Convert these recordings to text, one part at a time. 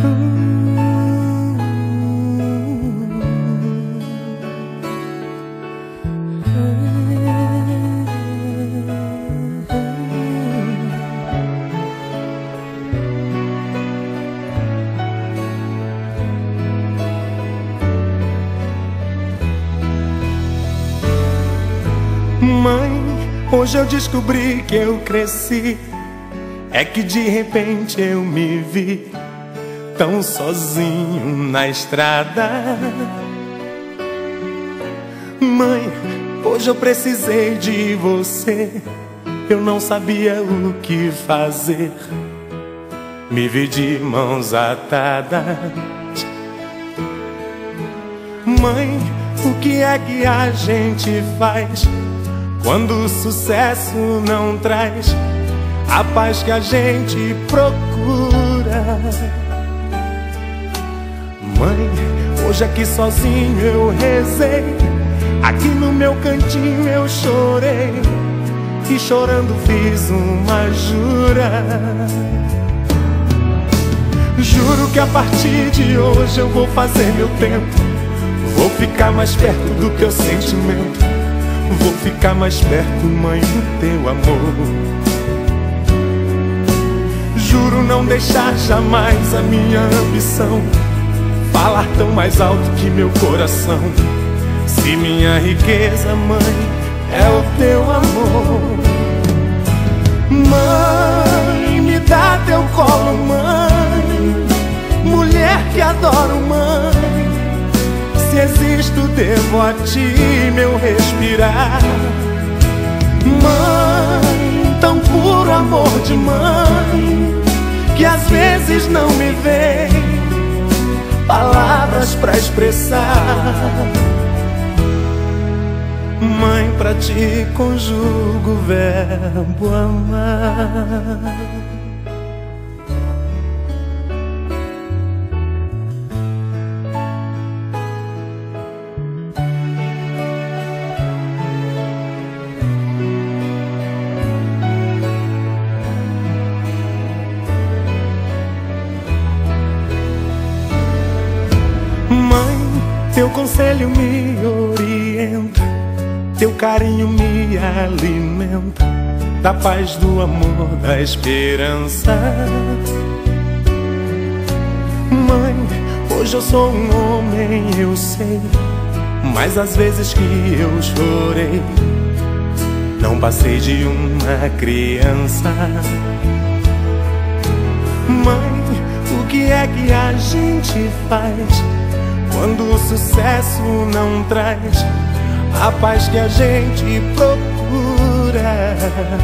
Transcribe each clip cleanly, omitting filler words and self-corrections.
Mãe, hoje eu descobri que eu cresci. É que de repente eu me vi tão sozinho na estrada. Mãe, hoje eu precisei de você. Eu não sabia o que fazer. Me vi de mãos atadas. Mãe, o que é que a gente faz quando o sucesso não traz a paz que a gente procura? Mãe, hoje aqui sozinho eu rezei, aqui no meu cantinho eu chorei, e chorando fiz uma jura. Juro que a partir de hoje eu vou fazer meu tempo, vou ficar mais perto do teu sentimento, vou ficar mais perto, mãe, do teu amor. Juro não deixar jamais a minha ambição falar tão mais alto que meu coração. Se minha riqueza, mãe, é o teu amor. Mãe, me dá teu colo, mãe, mulher que adoro, mãe. Se existo, devo a ti meu respirar. Mãe, tão puro amor de mãe, que às vezes não me vem palavras pra expressar. Mãe, pra ti conjugo o verbo amar. Teu conselho me orienta, teu carinho me alimenta da paz, do amor, da esperança. Mãe, hoje eu sou um homem, eu sei, mas às vezes que eu chorei não passei de uma criança. Mãe, o que é que a gente faz quando o sucesso não traz a paz que a gente procura?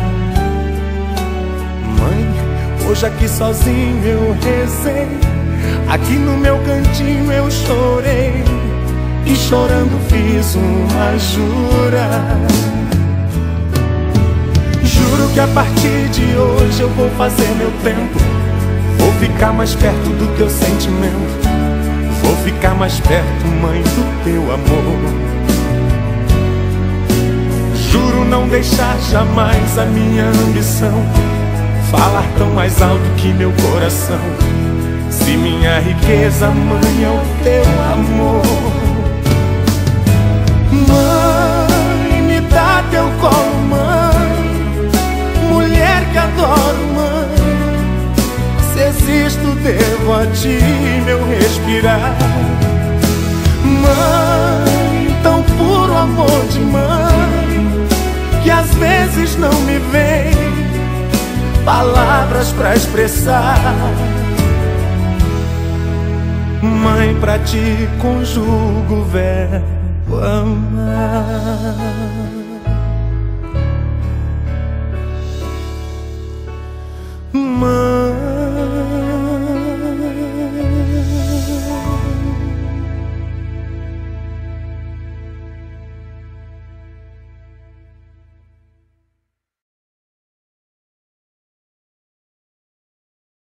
Mãe, hoje aqui sozinho eu rezei, aqui no meu cantinho eu chorei, e chorando fiz uma jura. Juro que a partir de hoje eu vou fazer meu tempo, vou ficar mais perto do teu sentimento, vou ficar mais perto, mãe, do teu amor. Juro não deixar jamais a minha ambição falar tão mais alto que meu coração. Se minha riqueza, mãe, é o teu amor. Mãe, me dá teu colo, mãe, mulher que adoro, mãe. Se existo, devo a ti meu respirar. Mãe, tão puro amor de mãe, que às vezes não me vem palavras pra expressar. Mãe, pra ti conjugo o verbo amar. Mãe,